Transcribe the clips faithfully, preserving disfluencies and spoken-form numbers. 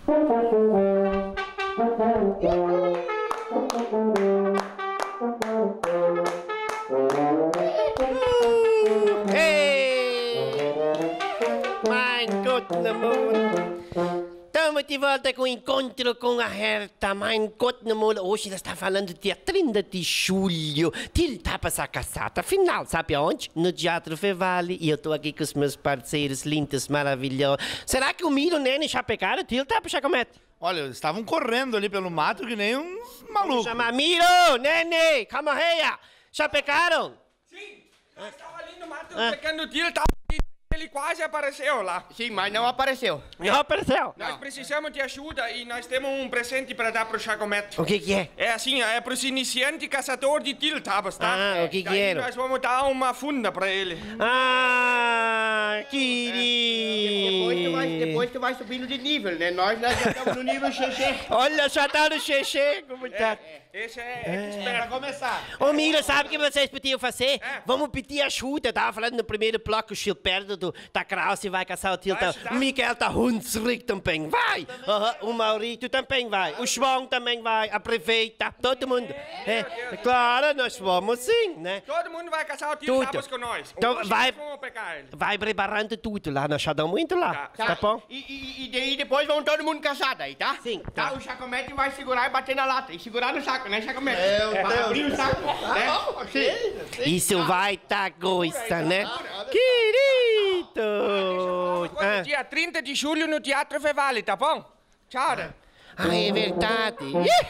Mein Gott, namoro. Estamos de volta com o encontro com a Herta. Mein Gott, namoro. Hoje nós estamos falando dia trinta de julho. Tiltapas a caçata. Final, sabe aonde? No Teatro Fevale. E eu estou aqui com os meus parceiros lindos, maravilhosos. Será que o Miro e o Nene já pegaram Tiltapas, Chacomete? Olha, eles estavam correndo ali pelo mato que nem uns malucos. Chama Miro, Nene, Camarreia. Já pegaram? Sim, nós estávamos ali no mato ah. pegando Tiltapas. Ele quase apareceu lá. Sim, mas não apareceu. Não apareceu? Nós precisamos de ajuda e nós temos um presente para dar pro Chacomete. O que que é? É assim, é pros iniciantes caçadores de Tiltapas, tá? Ah, o que que é? Nós vamos dar uma funda para ele. Ah, querido. Depois tu, vai, depois tu vai subindo de nível, né? Nós, nós já estamos no nível xexê. Olha, já tá no xexê, como tá. É, é. Esse é, é. é. Para começar. Ô, Miro, sabe o que vocês podiam fazer? É. Vamos pedir ajuda. Eu tava falando no primeiro bloco, o Gilberto do, da Krause vai caçar o Tilta. O Miguel da Hunsrück também vai. Uhum. O Maurício também vai. O João também vai. A prefeita. Todo mundo. É, é claro, nós vamos sim, né? Todo mundo vai caçar o Tiltapas com nós. Então Hoje vai, nós vamos pegar ele. vai preparando tudo lá. Nós já damos muito lá. Tá, tá bom? E, e, e daí depois vão todo mundo caçar daí, tá? Sim. Tá. Tá, o Chacomete vai segurar e bater na lata. E segurar no saco, né, Chacomete? Meu é, Deus. abrir o saco. Ah, né? não, ok. Isso vai tá gosta, né? Querido! Ah. Dia trinta de julho no Teatro Fevale, tá bom? Tchau. Ah, é verdade.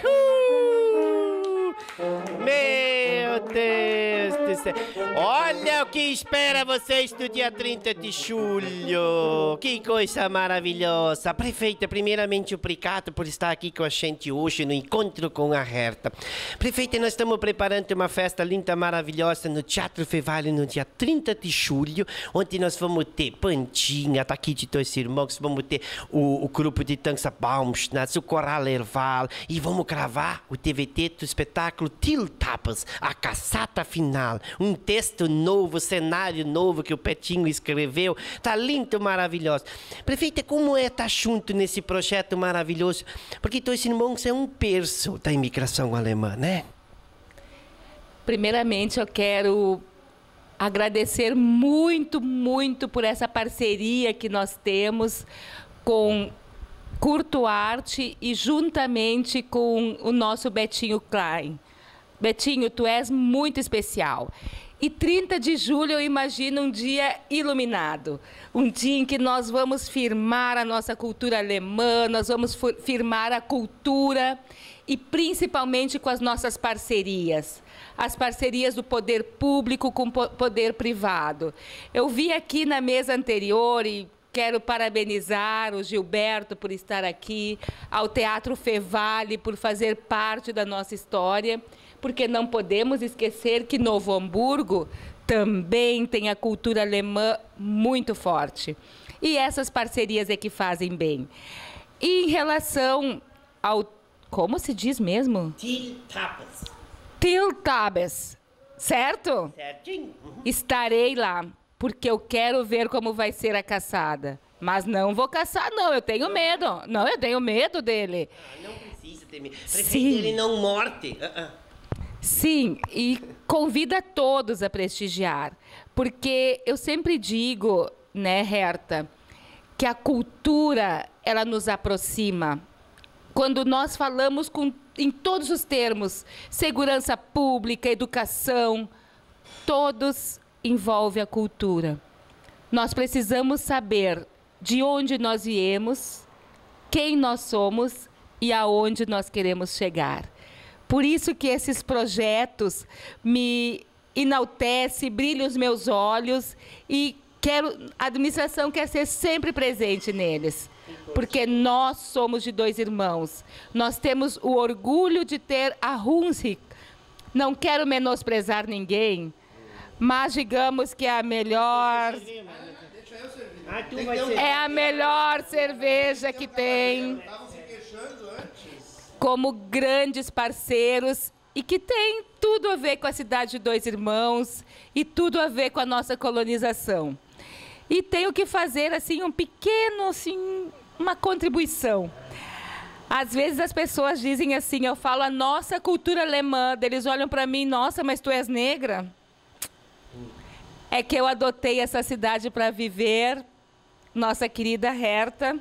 Uhul! Meu Deus do céu. Olha o que espera vocês no dia trinta de julho. Que coisa maravilhosa. Prefeita, primeiramente obrigado por estar aqui com a gente hoje no encontro com a Herta. Prefeita, nós estamos preparando uma festa linda, maravilhosa no Teatro Fevale no dia trinta de julho, onde nós vamos ter Pandinha, tá aqui de dois irmãos, vamos ter o, o grupo de dança Baumschnatz, o Coral Erval, e vamos gravar o D V D do espetáculo Tiltapas, a caçata final. Um texto novo, cenário novo que o Petinho escreveu. Tá lindo, maravilhoso. Prefeita, como é estar junto nesse projeto maravilhoso? Porque dois irmãos é um berço da imigração alemã, né? Primeiramente, eu quero agradecer muito, muito por essa parceria que nós temos com Curto Arte e juntamente com o nosso Betinho Klein. Betinho, tu és muito especial. E trinta de julho eu imagino um dia iluminado. Um dia em que nós vamos firmar a nossa cultura alemã, nós vamos firmar a cultura e principalmente com as nossas parcerias. As parcerias do poder público com o poder privado. Eu vi aqui na mesa anterior e quero parabenizar o Gilberto por estar aqui, ao Teatro Fevale por fazer parte da nossa história, porque não podemos esquecer que Novo Hamburgo também tem a cultura alemã muito forte. E essas parcerias é que fazem bem. E em relação ao... Como se diz mesmo? Tiltapas. Tiltapas, certo? Certinho. Estarei lá, porque eu quero ver como vai ser a caçada. Mas não vou caçar, não. Eu tenho medo. Não, eu tenho medo dele. Ah, não precisa ter medo. Sim. Ele não morte. Uh -uh. Sim, e convida todos a prestigiar. Porque eu sempre digo, né, Herta, que a cultura, ela nos aproxima. Quando nós falamos com, em todos os termos, segurança pública, educação, todos envolvem a cultura. Nós precisamos saber de onde nós viemos, quem nós somos e aonde nós queremos chegar. Por isso que esses projetos me enaltecem, brilham os meus olhos e quero, a administração quer ser sempre presente neles. Porque nós somos de dois irmãos. Nós temos o orgulho de ter a Hunsrück. Não quero menosprezar ninguém, mas digamos que é a melhor... É a melhor cerveja que tem. Como grandes parceiros e que tem tudo a ver com a cidade de Dois Irmãos e tudo a ver com a nossa colonização. E tenho que fazer assim um pequeno, assim, uma contribuição. Às vezes as pessoas dizem assim, eu falo a nossa cultura alemã, eles olham para mim, nossa, mas tu és negra? É que eu adotei essa cidade para viver, nossa querida Herta,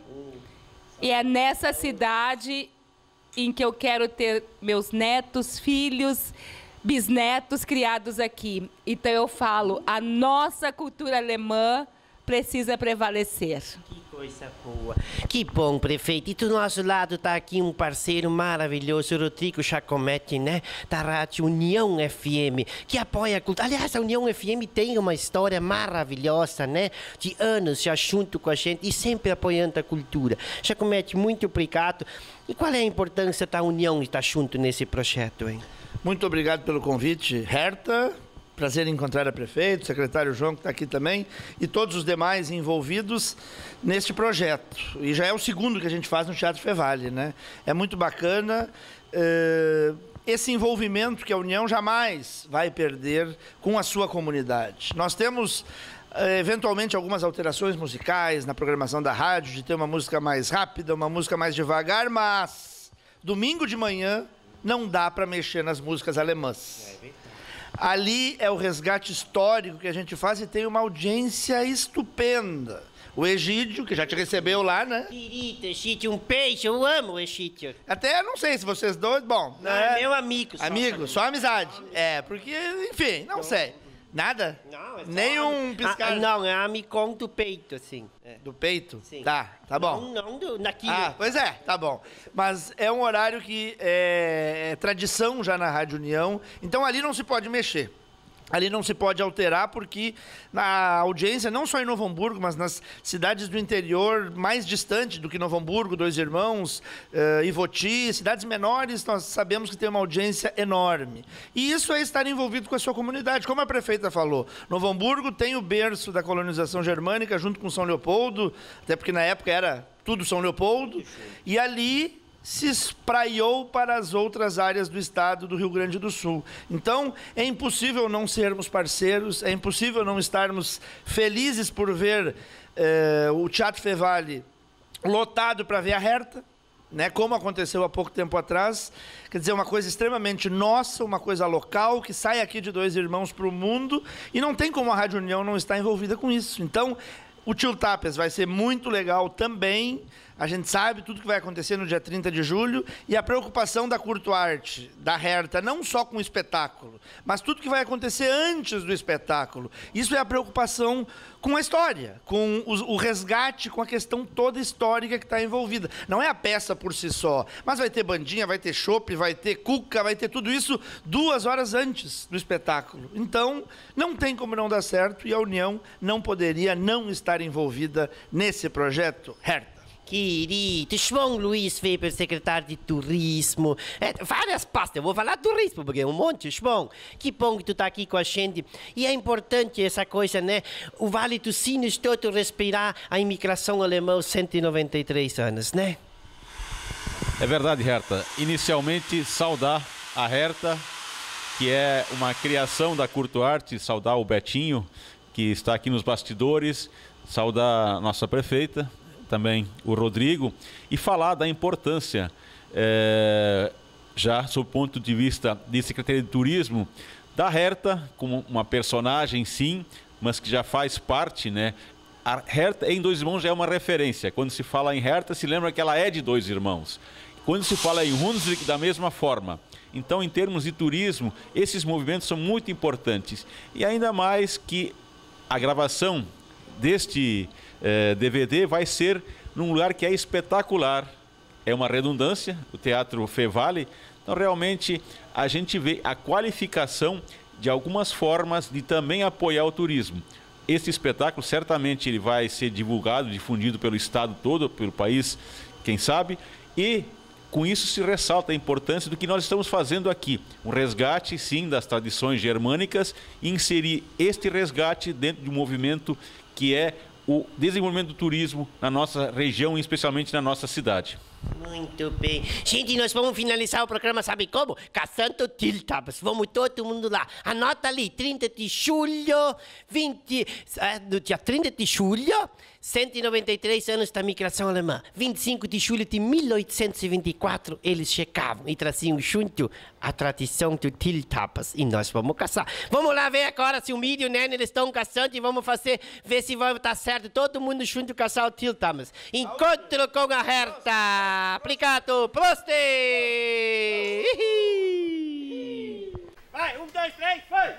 e é nessa cidade em que eu quero ter meus netos, filhos, bisnetos criados aqui. Então eu falo, a nossa cultura alemã precisa prevalecer. Que coisa boa. Que bom, prefeito. E do nosso lado está aqui um parceiro maravilhoso, Rodrigo Giacometti, né? Da Rádio União F M, que apoia a cultura. Aliás, a União F M tem uma história maravilhosa, né? De anos já junto com a gente e sempre apoiando a cultura. Giacometti, muito obrigado. E qual é a importância da União estar junto nesse projeto, hein? Muito obrigado pelo convite, Herta. Prazer em encontrar a prefeito, o secretário João, que está aqui também, e todos os demais envolvidos neste projeto. E já é o segundo que a gente faz no Teatro Fevale, né? É muito bacana uh, esse envolvimento que a União jamais vai perder com a sua comunidade. Nós temos, uh, eventualmente, algumas alterações musicais na programação da rádio, de ter uma música mais rápida, uma música mais devagar, mas domingo de manhã não dá para mexer nas músicas alemãs. Ali é o resgate histórico que a gente faz e tem uma audiência estupenda. O Egídio, que já te recebeu lá, né? Querido, Egídio, um peixe, eu amo o Egídio. Até não sei se vocês dois, bom... Não, né? é meu amigo. Só amigo, só amizade. É, porque, enfim, não sei. Nada? Não, é só Nem um piscar... Ah, não, é amicão do peito, assim. É. Do peito? Sim. Tá, tá bom. Não, não do, naquilo. Ah, pois é, tá bom. Mas é um horário que é, é tradição já na Rádio União, então ali não se pode mexer. Ali não se pode alterar porque na audiência, não só em Novo Hamburgo, mas nas cidades do interior mais distante do que Novo Hamburgo, Dois Irmãos, uh, Ivoti, cidades menores, nós sabemos que tem uma audiência enorme. E isso é estar envolvido com a sua comunidade. Como a prefeita falou, Novo Hamburgo tem o berço da colonização germânica junto com São Leopoldo, até porque na época era tudo São Leopoldo, e ali se espraiou para as outras áreas do estado do Rio Grande do Sul. Então, é impossível não sermos parceiros, é impossível não estarmos felizes por ver eh, o Teatro Fevale lotado para ver a Herta, né, como aconteceu há pouco tempo atrás. Quer dizer, uma coisa extremamente nossa, uma coisa local, que sai aqui de Dois Irmãos para o mundo, e não tem como a Rádio União não estar envolvida com isso. Então, o Tio Tapas vai ser muito legal também. A gente sabe tudo que vai acontecer no dia trinta de julho e a preocupação da Curto Arte, da Herta, não só com o espetáculo, mas tudo que vai acontecer antes do espetáculo. Isso é a preocupação com a história, com o, o resgate, com a questão toda histórica que está envolvida. Não é a peça por si só, mas vai ter bandinha, vai ter chopp, vai ter cuca, vai ter tudo isso duas horas antes do espetáculo. Então, não tem como não dar certo e a União não poderia não estar envolvida nesse projeto Herta. Querido, João Luiz Weber, secretário de Turismo. É, várias pastas, eu vou falar turismo, porque é um monte, João. Que bom que tu está aqui com a gente. E é importante essa coisa, né? O Vale dos Sinos todo respirar a imigração alemã aos cento e noventa e três anos, né? É verdade, Herta. Inicialmente, saudar a Herta, que é uma criação da Curto Arte, saudar o Betinho, que está aqui nos bastidores, saudar a nossa prefeita, também o Rodrigo, e falar da importância, é, já sob o ponto de vista de Secretaria de Turismo, da Herta como uma personagem, sim, mas que já faz parte, né? A Herta em Dois Irmãos já é uma referência. Quando se fala em Herta, se lembra que ela é de Dois Irmãos. Quando se fala em Hunsrück, da mesma forma. Então, em termos de turismo, esses movimentos são muito importantes. E ainda mais que a gravação deste Eh, D V D vai ser num lugar que é espetacular, é uma redundância, o Teatro Fevale. Então realmente a gente vê a qualificação de algumas formas de também apoiar o turismo. Esse espetáculo certamente ele vai ser divulgado, difundido pelo estado todo, pelo país, quem sabe, e com isso se ressalta a importância do que nós estamos fazendo aqui, um resgate sim das tradições germânicas e inserir este resgate dentro de um movimento que é o desenvolvimento do turismo na nossa região e especialmente na nossa cidade. Muito bem. Gente, nós vamos finalizar o programa, sabe como? Caçando Tiltapas. Vamos todo mundo lá. Anota ali, trinta de julho, vinte... No dia trinta de julho, cento e noventa e três anos da migração alemã. vinte e cinco de julho de mil oitocentos e vinte e quatro, eles chegavam e traziam junto a tradição do Tiltapas. E nós vamos caçar. Vamos lá ver agora se o vídeo, né? Eles estão caçando e vamos fazer, ver se vai estar certo. Todo mundo junto caçar o Tiltapas. Encontro com a Herta. Obrigado. Prost! Vai, um, dois, três, foi!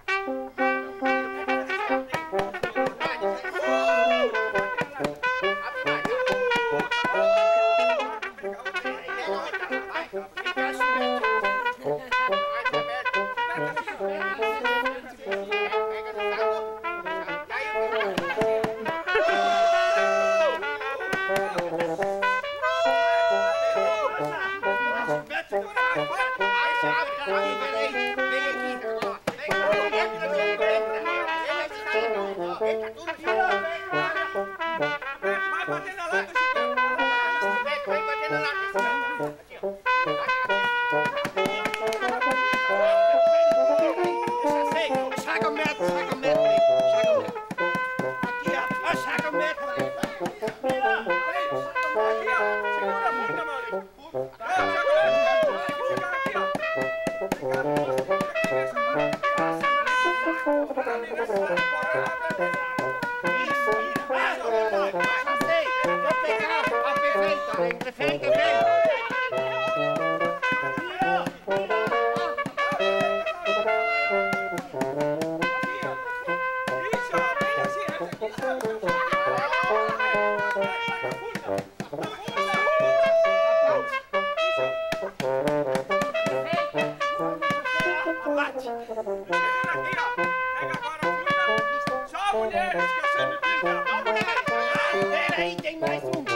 Peraí, tem mais um.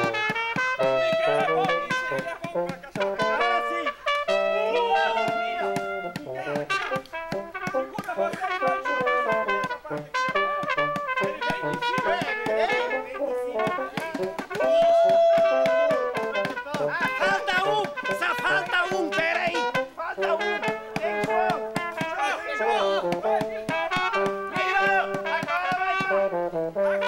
Falta um, só falta um, peraí. Falta um. Tem show. Show, show. Virou, agora vai. Agora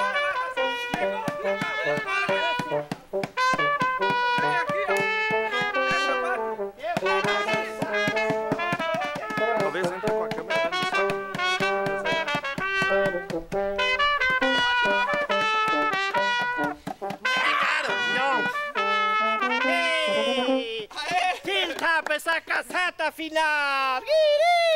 Talvez entre com a câmera. Tiltap, essa caçata final!